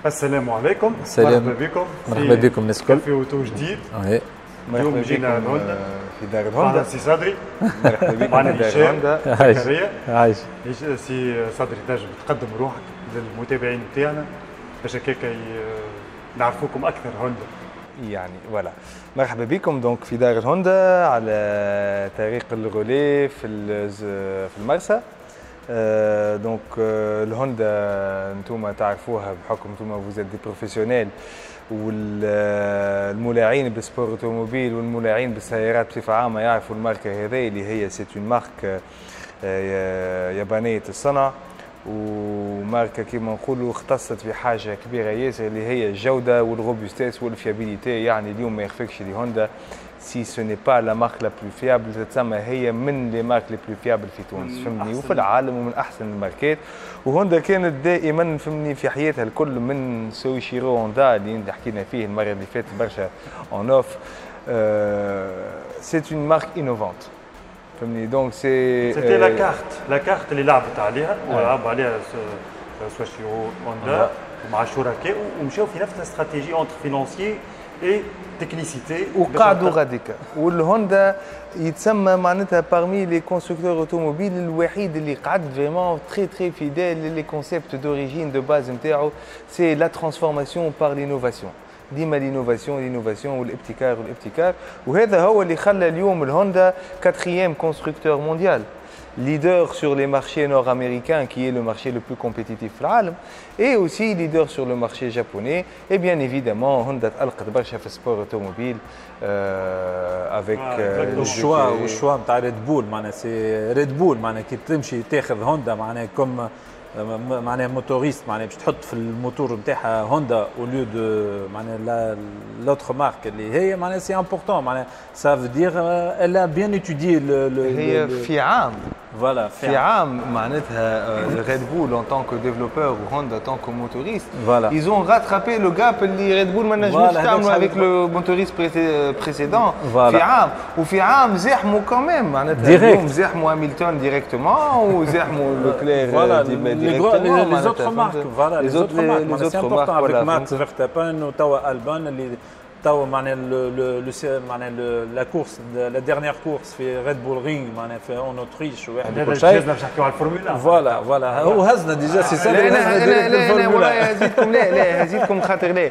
السلام عليكم. السلام. مرحبا بكم. مرحبا بكم الناس الكل. في اوتو جديد. اليوم جينا لهوندا في دار معنا الهوندا. سي صدري. مرحبا بكم معنا في دار هشام الهوندا. زكريا. عايش. سي صدري تنجم تقدم روحك للمتابعين نتاعنا باش هكاك نعرفوكم اكثر هوندا. يعني فوالا مرحبا بكم دونك في دار الهوندا على طريق الغولي في المرسى. دونك الهوندا انتم تعرفوها بحكم انتم فوزات دي بروفيسيونيل والملاعين بالسبور اوتوموبيل والملاعين بالسيارات بصفه عامه يعرفوا الماركه هذه اللي هي سيت اون مارك يابانيه الصنع، وماركه كيما نقولوا اختصت في حاجه كبيره ياسر اللي هي الجوده والروبوستيس والفيابيليتي. يعني اليوم ما يخفيكش لي هوندا سي سو ني با لا مارك لا بلو فيابل تسمى هي من لي مارك لي بلو فيابل في تونس فهمني وفي العالم ومن احسن الماركات. وهوندا كانت دائما فهمني في حياتها الكل من سويشيرو هوندا اللي حكينا فيه المره اللي فاتت برشا اون اوف. سي اون مارك انوفونت فهمني دونك سيتي لا كارت اللي لعبت عليها ولعب عليها سويشيرو هوندا مع شركاء ومشاو في نفس الاستراتيجي اونتر فينانسيي اي تكنيسيتي وقعدوا غاديك. والهوندا يتسمى معناتها بارمي لي كونستركتور اوتوموبيل الوحيد اللي قعد فريمون تري فيديل لي كونسيبت دوريجين دو باز نتاعو سي لا ترانسفورماسيون بار لينوفاسيون. ديما لينوفاسيون والابتكار وهذا هو اللي خلى اليوم الهوندا 4e constructeur mondial, leader sur les marchés nord-américains qui est le marché le plus compétitif في العالم et aussi leader sur le marché japonais. Et bien évidemment Honda تألقت برشا في السبور اوتوموبيل avec والشوا نتاع ريد بول معناها سي ريد بول معناها كي تمشي تاخذ هوندا معناها كوم معناها موتوريست معناها باش تحط في الموتور نتاعها هوندا او ليو دو معناها لوتر مارك اللي هي معناها سي امبورطون معناها سا فو دير الا بيان ايتودي هي في عام فوالا في عام معناتها ريد بول en tant que développeur ou Honda en tant que motoriste voilà. Ils ont rattrapé le gap اللي ريد بول ما نجمش تعملوا avec le motoriste précédent في عام وفي عام زاحموا كمان معناتها اليوم زاحموا هامilton directement وزاحموا لوكلير directement les autres marques voilà les autres marques c'est important avec Max Verstappen وتوا ألبان اللي توا معناها معناها لا كورس لا ديرنيير كورس في ريد بول رينج معناها في اون اوتريش واحد هذا الشيء باش نحكيو على الفورولا فوالا هو هزنا ديجا سي سا لا والله هزيدكم لا هزيدكم خاطر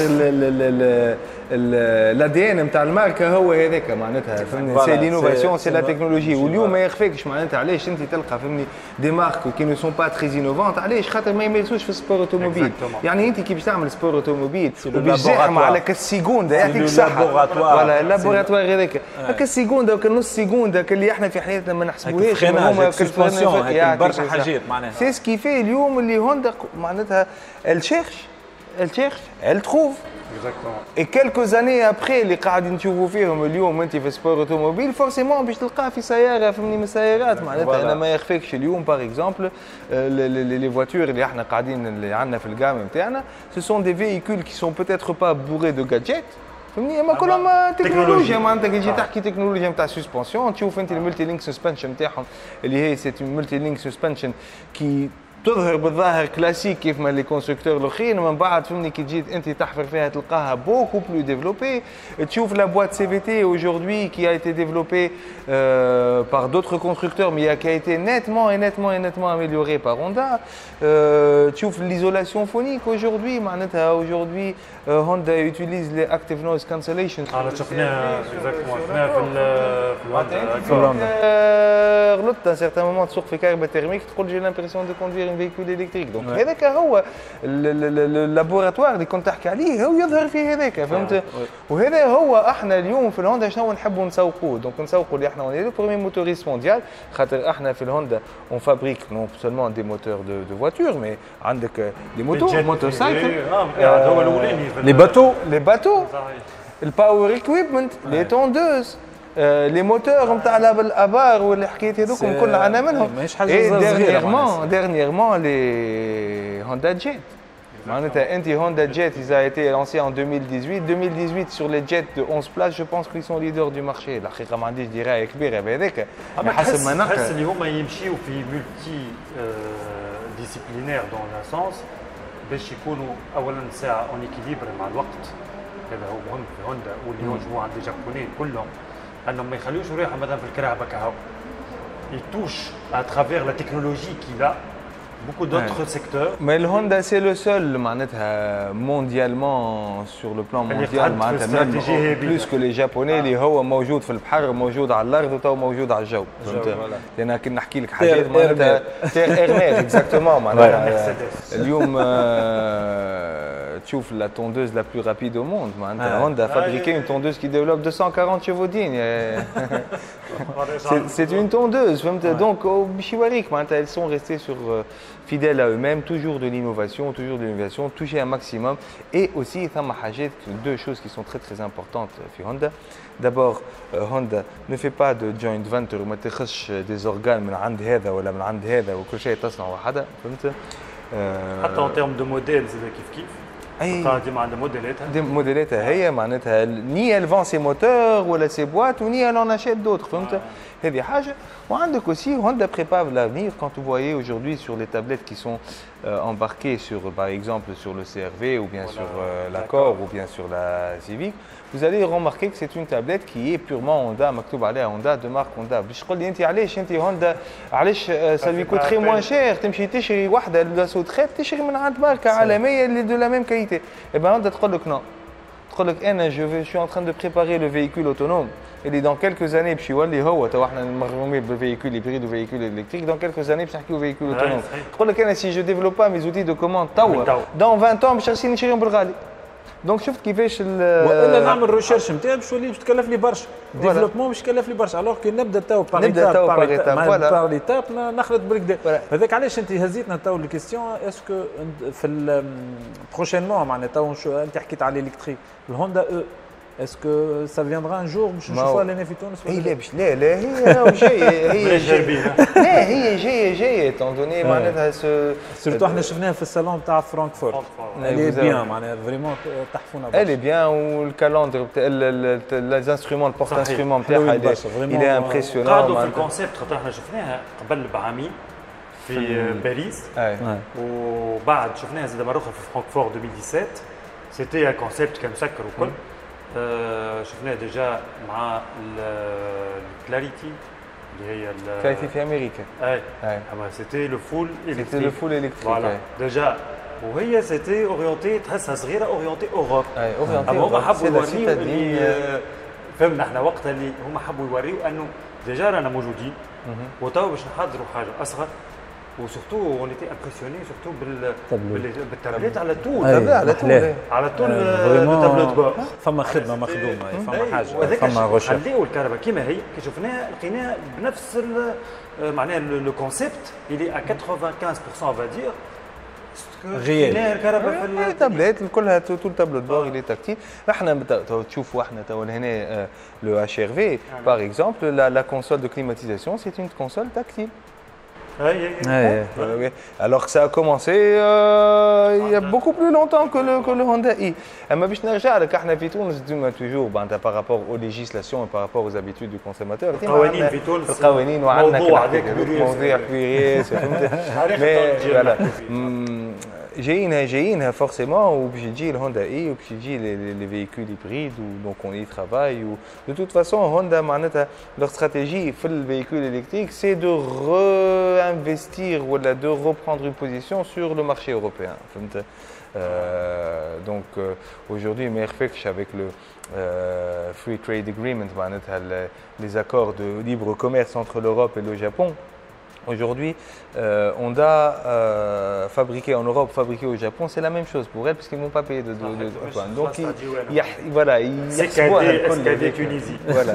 الادي ان نتاع الماركه هو هذاك معناتها فهمني سي لينوفاسيون سي لا تكنولوجي. واليوم ما يخفيكش معناتها علاش انت تلقى فهمني دي مارك كي نو سون با تري انوفونت علاش خاطر ما يمارسوش في السبور اوتوموبيل. يعني انت كي باش تعمل سبور اوتوموبيل وباش تزاحم على كالسيكوندا يعطيك الصحه ولا اللابوراتوار هذاك هكا السيكوندا وكا نص سيكوندا اللي احنا في حياتنا ما نحسبوهاش هما برشا حاجات معناها سي سكي في اليوم اللي هوندا معناتها elle trouve. Exactement. Et quelques années après اللي قاعدين نشوفوا فيهم اليوم انت في سبور اوتوموبيل فورسيمون باش تلقاه في سياره فهمني من السيارات معناتها انا ما يخفيكش اليوم باغ اكزومبل لي فواتور اللي احنا قاعدين اللي عندنا في الجام نتاعنا سو سون دي فييكول كي سون بوتيتر با بوري دو جادجيت فهمني اما كلهم تكنولوجيا معناتها كي تجي تحكي تكنولوجيا نتاع سسبنسيون تشوف انت الملتي لينك سسبنشن نتاعهم اللي هي سي ملتي لينك سسبنشن كي تظهر بالظاهر كلاسيك كيف ما لي كونستركتور الاخرين من بعد فهمني كي تجي انت تحفر فيها تلقاها بوكو بلو ديفلوبي. تشوف لا بوîte CVT aujourd'hui qui a été développée par d'autres constructeurs mais qui a été nettement améliorée par Honda. تشوف l'isolation phonique aujourd'hui معناتها aujourd'hui Honda utilise les active noise cancellation. شفناها في الهوندا غلطت à certain moment تسوق في كهرباء تيرميك تقول j'ai l'impression de conduire un véhicule électrique. Donc هذاك هو اللابوراتوار اللي كنت تحكي عليه هو يظهر فيه هذاك فهمت. وهذا هو احنا اليوم في الهوندا شنو نحبوا نسوقوه. دونك نسوقوا اللي احنا اون لو بروميير موتوريست مونديال خاطر احنا في الهوندا اون فابريك نون سولمون دي موتور دو فواتور مي عندك دي موتور سايكل هو الاولاني لي باتو الباور ايكويبمنت لي توندوز لي موتور نتاع الابار واللي حكيت هذوكم كل عنا منهم. ديرنييرمون لي هوندا جيت معناتها انت هوندا جيت ils a été lancé en 2018 sur les jets de 11 places je pense qu'ils sont leaders du marché. الحقيقه ما عنديش درايه كبيره بهذاك حسب ما نقرا نحس اللي هما يمشيو في ملتي ديسيبلينير دون لا سونس باش يكونوا اولا ساعه اون اكيليبر مع الوقت. هذا هو مهم في هوندا واللي ينجموا عند الجابونيين كلهم انهم ما يخليوش روحهم مثلا في الكراهبه كهو. يتوش à travers la technologie qu'il a beaucoup d'autres secteurs. Mais le Honda c'est le seul mondialement sur le plan mondial même plus que les japonais اللي هو موجود في البحر موجود على الارض وتو موجود على الجو. لان كي نحكي لك حاجات معناتها تير ايرمير اكزاكتومون معناتها اليوم تشوف la tondeuse la plus rapide au monde معناتها Honda a fabriqué une tondeuse qui développe 240 chevaux dignes. C'est une tondeuse donc باش يوريك معناتها ils sont restés sur fidèles à eux-mêmes, toujours de l'innovation, toucher un maximum. Et aussi, il y a deux choses qui sont très très importantes chez Honda. D'abord, Honda ne fait pas de joint venture, ما تاخذش des organes من عند هذا ولا من عند هذا وكل شيء تصنع وحدها، فهمت؟ حتى en termes de modèles زاد كيف ديما عندها موديلاتها. موديلاتها هي معناتها ني elle vend ses moteurs ولا ses boîtes ou ni elle en achète d'autres، فهمت؟ هذه حاجة. وعندك aussi Honda prépare l'avenir. Quand vous voyez aujourd'hui sur les tablettes qui sont embarquées sur, par exemple, sur le CR-V ou bien sur l'Accord ou bien sur la Civic, vous allez remarquer que c'est une tablette qui est purement Honda, مكتوب عليها Honda, de marque Honda. باش تقول لي أنت علاش أنت Honda علاش ça lui coûterait moins cher تمشي تشري واحدة لا سوتريت تشري من عند ماركة عالمية اللي de la même qualité. Et ben Honda تقول لك non. تقول لك أنا je suis en train de préparer le véhicule autonome. Et dans quelques années باش يولي هو تو احنا مغرومين بالفيكول هيبريد وفيكول الكتريك dans quelques années باش نحكيو فيكول اوتونوم. تقول لك انا si je développe pas mes outils de commande توا dans 20 ans باش نشريهم بالغالي. دونك شفت كيفاش والا نعمل ريشيرش نتاعي باش تولي باش تكلف لي برشا ديفلوبمون باش تكلف لي برشا الوغ كي نبدا تو باغ ايتاب نخلط بالكدا. هذاك علاش انت هزيتنا تو الكيستيون اسكو في بروشينمون معناتها تو انت حكيت على الالكتريك الهوندا Est-ce que ça viendra un jour باش نشوفوها لنا في تونس؟ لا باش لا هي جايه هي جايه لا هي جايه étant donné معناتها سورتو احنا شفناها في الصالون تاع فرانكفورت. اللي بيان معناها فريمون تحفونا برشا. اللي بيان والكالندر لي انسترومون البورت انسترومون نتاعها il est impressionnant. قاعدوا في الكونسيبت خاطر احنا شفناها قبل بعامين في باريس وبعد شفناها زاد مره اخرى في فرانكفورت 2017. سيتي ان كونسيبت كان مسكر وكل. شفناه ديجا مع الكلاريتي اللي هي كلاريتي في امريكا. اما سيتي لو فول الكتريك. سيتي لو فول الكتريك ديجا وهي سيتي اورينتي تحسها صغيره اورينتي اوروب. اورينتي اما هما حبوا يوريو اللي فهمنا احنا وقتها اللي هما حبوا يوريو انه ديجا رانا موجودين وتوا باش نحضروا حاجه اصغر. وسورتو اون ايتي امبرسيوني سورتو بالتابلت على طول على طول التابلت بور. فما خدمه مخدومه فما حاجه فما غش. خليو الكهرباء كيما هي كي شفناها لقيناها بنفس معناها لو كونسيبت اللي ا 95% on va dire غير الكهرباء في التابلت كلها تو التابلت بور اللي تاكتيل. احنا تشوفوا احنا تو هنا لو اتش ار في باغ اكزومبل لا كونسول دو كليماتيزاسيون سي اون كونسول تاكتيل. Alors que ça a commencé il y a beaucoup plus longtemps que le Honda i. Mais باش نرجع لك احنا في تونس ديما توجور par rapport aux législations et par rapport aux habitudes du consommateur. القوانين في تونس القوانين وعندنا مواضيع كبيرة فهمت. جايينها forcément وباش تجي الهوندا اي وباش تجي les véhicules hybrides donc on y travaille. De toute façon Honda معناتها leur stratégie في le véhicule électrique c'est de réinvestir ou de reprendre une position sur le marché européen. Donc aujourd'hui Merfex avec le Free Trade Agreement les accords de libre commerce entre l'Europe et le Japon. Aujourd'hui, Honda fabriqué en Europe, fabriqué au Japon, c'est la même chose pour elle puisqu'ils n'ont pas payé de douane. Donc voilà, SKD Tunisie. Voilà.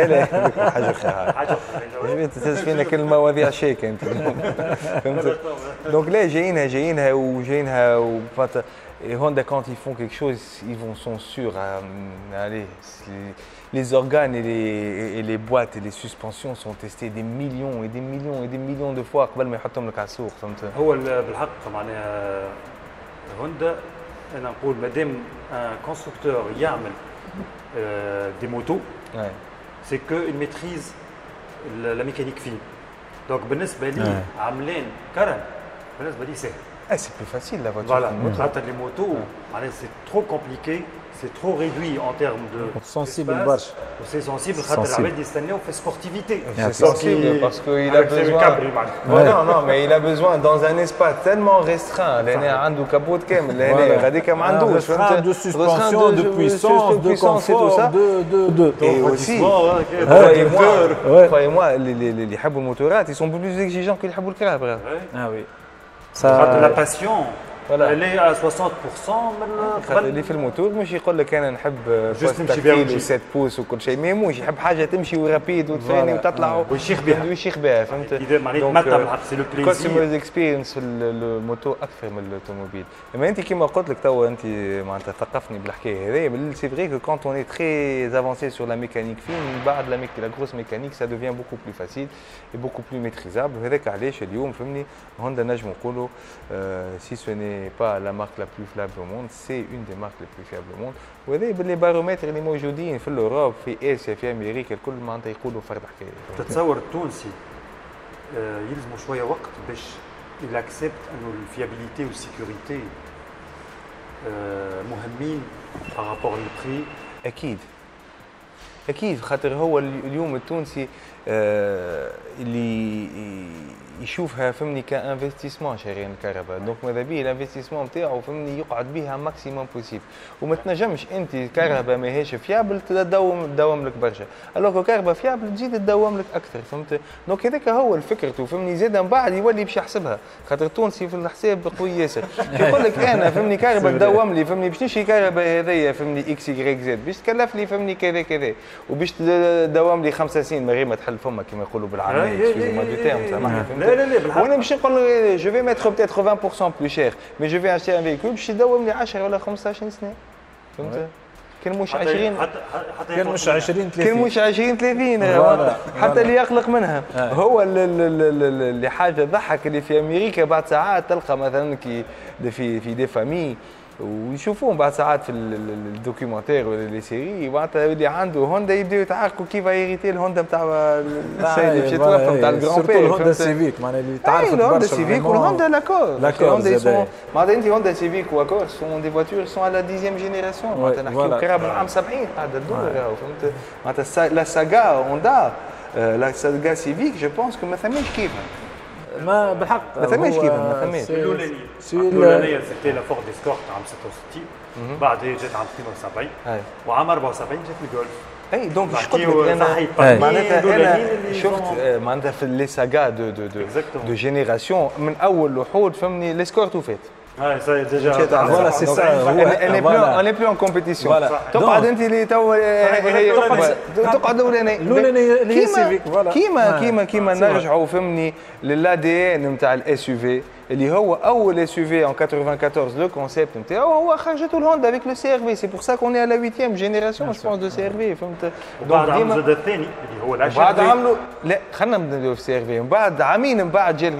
تسفينا كل المواضيع شيك انت. Donc là جايينها et Honda quand ils font quelque chose, ils sont sûrs allez les organes et les boîtes et les suspensions sont testés des millions et des millions et des millions de fois قبل ما يحطهم لك على السوق. فهمت؟ هو بالحق معناها هوندا انا نقول مادام كونستركتور يعمل دي موتو سي كو il maîtrise la mécanique fine. دونك بالنسبه لي عاملين كرن بالنسبه لي سهل. C'est plus facile la voiture. Voilà, les motos, c'est trop compliqué. C'est trop réduit en termes de sensible. C'est sensible. Il fait sportivité. C'est sensible parce qu'il a besoin. Non, mais il a besoin dans un espace tellement restreint. Il a un capot de cam. De suspension, de puissance, de confort, et aussi, croyez-moi, les motoristes, ils sont plus exigeants que les carables. Ah oui. La passion. Elle est à 60%. اللي في الموتور مش يقول لك انا نحب تكتيل و7 بوس وكل شيء ما يموش يحب حاجه تمشي ورابيد وتفاني وتطلع ويشيخ بها فهمت سي لو بليزير كاستمر اكسبيرينس في الموتو اكثر من الاوتوموبيل. اما انت كيما قلت لك توا انت معناتها ثقفني بالحكايه هذه سي فري كو كونت اون اي تري افونسي سور لا ميكانيك فين من بعد لا غروس ميكانيك سا دوفيان بوكو بلو فاسيل اي بوكو بلو ميتريزابل. وهذاك علاش اليوم فهمني هوندا نجموا نقولوا سي سو pas la marque la plus fiable au monde, c'est une des marques les plus fiables au monde. وهذا باللي بارومتر اللي موجودين في الاوروب في اسيا في امريكا الكل معناتها يقولوا فرد حكايه. تتصور التونسي يلزموا شويه وقت باش il accepte انه الفيابيليتي والسيكوريتي مهمين بارابور للبري. اكيد خاطر هو اليوم التونسي اللي يشوفها فهمني كانفستيسمون شارين الكهرباء. دونك ماذا بيه الانفستيسمون نتاعو فهمني يقعد بها ماكسيموم بوسيبل. وما تنجمش انت الكهرباء ماهيش فيابل تداوم لك برشا. الوغ الكهرباء فيابل تزيد تداوم لك اكثر فهمت. دونك هذاك هو الفكرة فهمني زاد من بعد يولي باش يحسبها خاطر التونسي في الحساب قوي ياسر. يقول لك انا فهمني كهرباء تداوم لي فهمني باش نشري كهرباء هذيا فهمني اكس واي زد باش تكلف لي فهمني كذا وباش تداوم لي 5 سنين من غير ما تحل فمك كما يقولوا بالعاميه excusez-moi du terme سامحني فهمت. وانا باش نقول جو في ميتر بتيتر 20% بلو شير مي جو في اشتري ان فيكول باش يداوم لي 10 ولا 15 سنة فهمت. كان مش 20 كان مش 20 30 كان مش 20 30 حتى اللي يقلق منها. هو اللي حاجه ضحك اللي في امريكا بعد ساعات تلقى مثلا كي في دي فامي ويشوفوهم بعد ساعات في الدوكيومنتير ولا لي سيري معناتها اللي عنده هوندا يبداو يتعاركوا كيف يغيتي الهوندا نتاع السيد اللي باش يتوفى نتاع الجران بي. الهوندا سيفيك معناها اللي تعرف الهوندا سيفيك والهوندا لاكور. معناتها انت هوندا سيفيك واكور سون دي فواتور سون على 10e جينيراسيون معناتها نحكيو قراب من عام 70 قاعده تدور فهمت. معناتها لا ساغا هوندا لا ساغا سيفيك جو بونس كو ما ثماش كيفها ما بالحق ما ثماش كيفها ما ثماش. الاولانيه سيتي لا فورد اسكورت عام 66 بعد جات عام 72 وعام 74 جات الجولف. اي دونك قلت لك انا معناتها انا شفت معناتها في لي ساغا دو جينيراسيون من اول وحود فهمني لي سكور تو فيت. ça déjà voilà c'est ça on est plus en compétition. تقعد انت اللي تو تقعد الاولاني اللي هي سيفيك كيما نرجعوا فهمني للا دي ان نتاع الاس يو في اللي هو اول اس يو في en 94 لو كونسيبت نتاعو هو خرجته الهوندا avec le CR-V. c'est pour ça qu'on est à la 8e génération je pense de CR-V فهمت. بعد عملوا الثاني اللي هو الاشهر بعد عملوا لا خلينا نبداو في CR-V ومن بعد عامين من بعد جا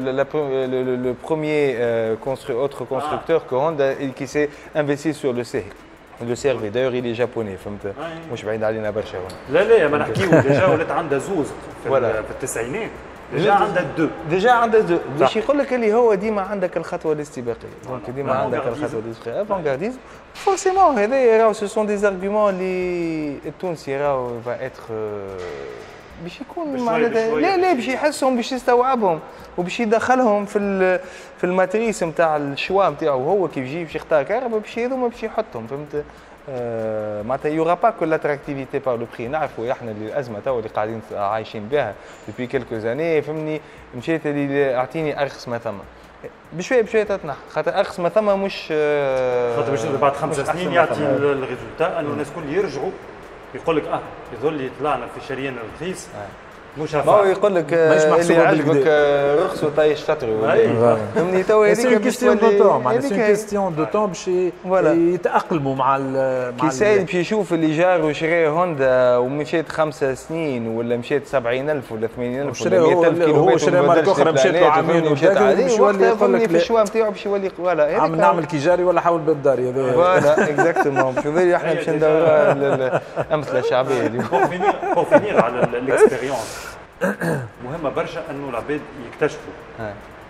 le premier autre constructeur que Honda qui s'est investi sur le CR-V. d'ailleurs il est japonais فهمت مش بعيد علينا برشا. لا ما نحكيو ديجا ولات عندها زوز في التسعينات ديجا عندها دو باش يقول لك اللي هو ديما عندك الخطوه الاستباقيه. دونك ديما عندك الخطوه الاستباقيه افونغارديزم فورسيمون هذا راهو سو سون دي زارغومون اللي التونسي راهو فا اتر باش يكون معناتها لا باش يحسهم باش يستوعبهم وباش يدخلهم في الماتريس نتاع الشوا نتاعو هو كيف يجي باش يختار كهرباء باش هذوما باش يحطهم فهمت. معناتها يورا با كو لاتراكتيفيتي بار لو بري. نعرفوا احنا اللي الازمه تو اللي قاعدين عايشين بها دوبي كيلكو زاني فهمني مشيت اللي اعطيني ارخص ما ثم بشويه تتنح خاطر ارخص ما ثم مش خاطر باش بعد 5 سنين يعطي الريزولتا انه الناس الكل يرجعوا يقول لك يظل طلعنا في شريان رخيص مش ما هو يقول لك اللي عجبك رخص وطايش شطري فهمني تو هذيك سي كيستيون دو طون معناتها سي كيستيون دو طون باش يتاقلموا مع كي سايل باش يشوف اللي جار وشرى هوندا ومشيت 5 سنين ولا مشيت 70,000 ولا 80,000 ولا 100,000 كيلومتر هو شرى ماركه اخرى مشيت له عامين ومشيت باش يولي يقول لك في الشوا نتاعو باش يولي فوالا عم نعمل كي جاري ولا حول باب داري هذا فوالا اكزاكتومون شوف احنا باش ندوروا الامثله الشعبيه اليوم بور فينير على الاكسبيريونس مهمه برشا انه العباد يكتشفوا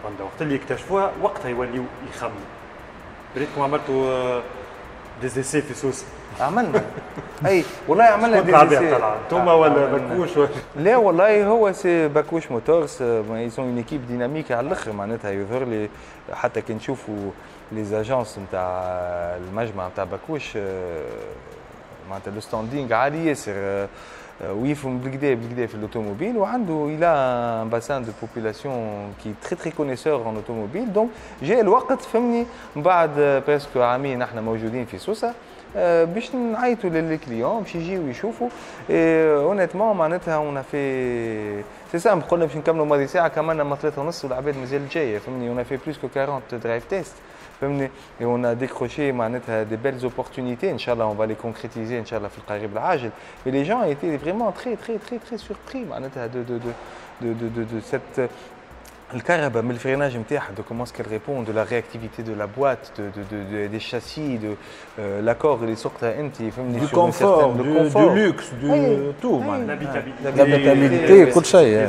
هوندا وقت اللي اكتشفوها وقتها يوليو يخمموا. بريتكم عملتوا ديزيسي في سوسه. عملنا اي والله عملنا ديزيسي. توما ولا بكوش ولا لا والله هو سي باكوش موتورز يسون اون ايكيب ديناميك على الاخر معناتها يظهر لي حتى كي نشوفوا لي زاجونس نتاع المجمع نتاع باكوش معناتها لو ستاندينغ عالي ياسر ويفهم بالكدا في الاوتوموبيل وعنده الى ان باسان دو بوبولاسيون كي تري تري كونيسور اون اوتوموبيل دونك جاء الوقت فهمني من بعد بريسكو عامين احنا موجودين في سوسه باش نعيطوا للكليون باش يجيو يشوفوا اونيتمون معناتها اون في سي سامبل قلنا باش نكملوا ماضي ساعه كملنا ما 3:30 والعباد مازال جايه فهمني اون في بلوس كو 40 درايف تيست فهمني et on a décroché معناتها des belles opportunités inchallah on va les concrétiser inchallah في القريب العاجل et les gens étaient vraiment très surpris معناتها de cette الكهرباء من الفريناج نتاعها دو كومون سكيل ريبون دو لا رياكتيفيتي دو لا بوات دي شاسي دو لاكور اللي سوقتها انت فهمني دو كونفور دو لوكس دو تو لابيتابيليتي كل شيء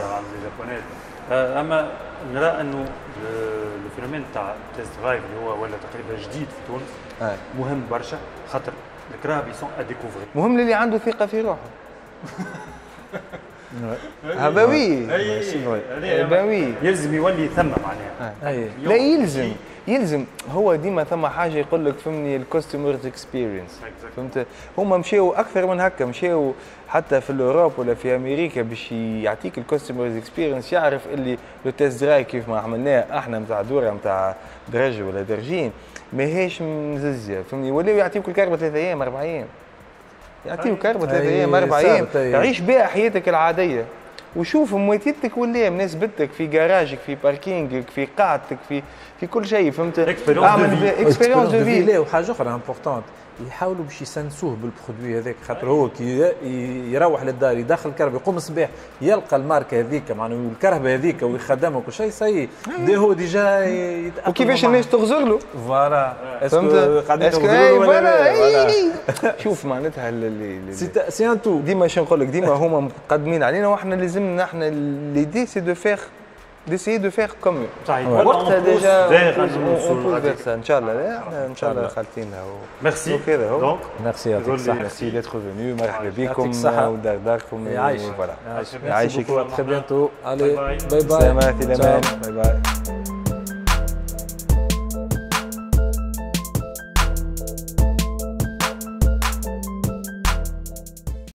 اما نرى انه الفينومين تاع تيست درايف اللي هو ولا تقريبا جديد في تونس مهم برشا خاطر الكراهب يسون اديكوفري مهم للي عنده ثقه في روحه هذا وي وي يلزم يولي ثم معناها لا يلزم هو ديما ثم حاجه يقول لك فهمني الكاستمرز اكسبيرينس فهمت هما مشاو اكثر من هكا مشاو حتى في الاوروب ولا في امريكا باش يعطيك الكاستمرز اكسبيرينس يعرف اللي لو تيست درايف كيف ما عملناه احنا نتاع دوره نتاع درج ولا درجين ماهيش مززيه فهمني ولاو يعطيوك الكهرباء 3 ايام 4 ايام يعطيوك كهرباء 3 ايام 4 ايام تعيش بها حياتك العاديه وشوف مواتيتك ولا مناسبتك في جراجك في باركينجك في قاعتك في كل شيء فهمت اعمل اكسبيريونس دو في وحاجه اخرى امبورطونت يحاولوا باش يسنسوه بالبرودوي هذاك خاطر هو كي يروح للدار يدخل الكهرباء يقوم الصباح يلقى الماركه هذيك معناها الكهرباء هذيك ويخدمها وكل شيء سي هو ديجا وكيفاش الناس تغزر له فوالا فهمت قاعدين يغزروا ولا شوف معناتها سي ان تو ديما شنو نقول لك ديما هما مقدمين علينا واحنا لازمنا احنا ليدي سي دو فير d'essayer de faire comme eux. وقتها ديجا ان شاء الله احنا ان شاء الله خالتينها ميرسي ميرسي يعطيك الصحة ميرسي d'être venu مرحبا بكم وداركم يعيشك فوالا يعيشك تري بيانتو allez باي باي سلامات الى باي باي